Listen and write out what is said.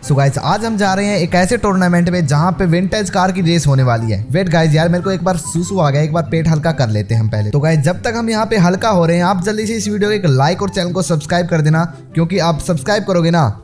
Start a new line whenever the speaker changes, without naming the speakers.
So guys आज हम जा रहे हैं एक ऐसे टूर्नामेंट में जहां पे विंटेज कार की रेस होने वाली है। वेट गाइस यार मेरे को एक बार सुसु आ गया, एक बार पेट हल्का कर लेते हैं हम पहले। तो गाइस जब तक हम यहाँ पे हल्का हो रहे हैं आप जल्दी से इस वीडियो को एक लाइक और चैनल को सब्सक्राइब कर देना, क्योंकि आप सब्सक्राइब करोगे ना